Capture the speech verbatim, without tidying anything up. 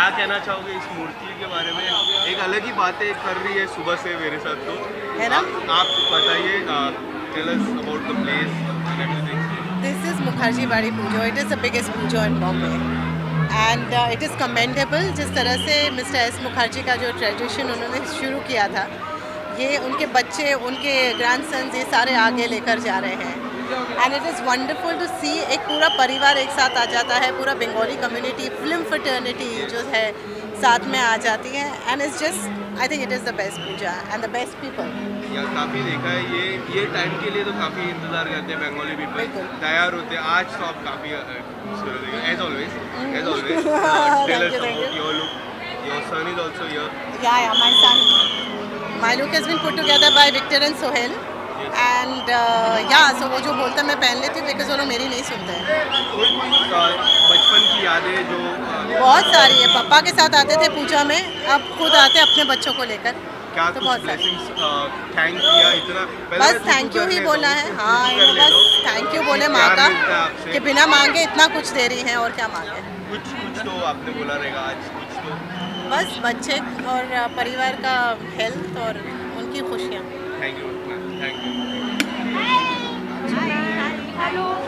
क्या कहना चाहोगे इस मूर्ति के बारे में? एक अलग ही बातें कर रही है सुबह से मेरे साथ, तो है ना? आप, आप बताइए, tell us about the place and everything. This is Mukherjee Bari Pujo. It is the biggest Pujo in Bombay and it is commendable. जिस तरह से मिस्टर एस मुखर्जी का जो ट्रेडिशन उन्होंने शुरू किया था, ये उनके बच्चे, उनके ग्रैंडसन्स, ये सारे आगे लेकर जा रहे हैं। And it is wonderful to see, एक पूरा परिवार एक साथ आ जाता है, पूरा बंगाली कम्युनिटी, फिल्म फ्रेटर्निटी जो है साथ में आ जाती है। And it's just, I think it is the best puja and the best people. या काफ़ी देखा है ये ये टाइम के लिए तो काफ़ी इंतजार करते हैं बंगाली पीपल, तैयार होते हैं। आज तो आप काफ़ी खूबसूरत है, as always as always. Tell us about your look. Your son is also here. Yeah yeah my son, my look has been put together by Victor and Sohail and yeah so वो जो बोलता मैं पहन लेती हूँ, बिकॉज वो लोग मेरी नहीं सुनते हैं। बचपन की यादें जो बहुत सारी है। पापा के साथ आते थे पूजा में, अब खुद आते अपने बच्चों को लेकर। क्या तो कुछ बहुत ब्लेसिंग्स थैंक किया इतना? बस थैंक यू ही बोला है। हाँ, बस थैंक यू बोले माँ का कि बिना मांगे इतना कुछ दे रही हैं, और क्या मांगे। कुछ कुछ तो आपने बोला रहेगा आज, कुछ तो बस बच्चे और परिवार का हेल्थ और उनकी खुशियाँ। Thank you, thank you. Hello.